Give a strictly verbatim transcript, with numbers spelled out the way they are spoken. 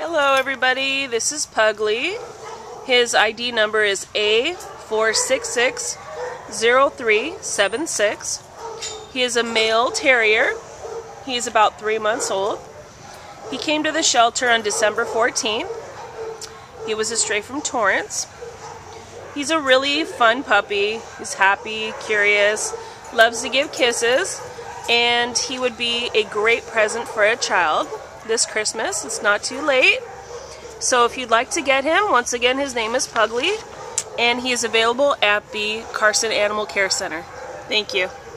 Hello everybody, this is Puggly. His I D number is A four six six zero three seven six. He is a male terrier. He is about three months old. He came to the shelter on December fourteenth. He was a stray from Torrance. He's a really fun puppy. He's happy, curious, loves to give kisses, and he would be a great present for a child this Christmas. It's not too late. So if you'd like to get him, once again, his name is Puggly, and he is available at the Carson Animal Care Center. Thank you.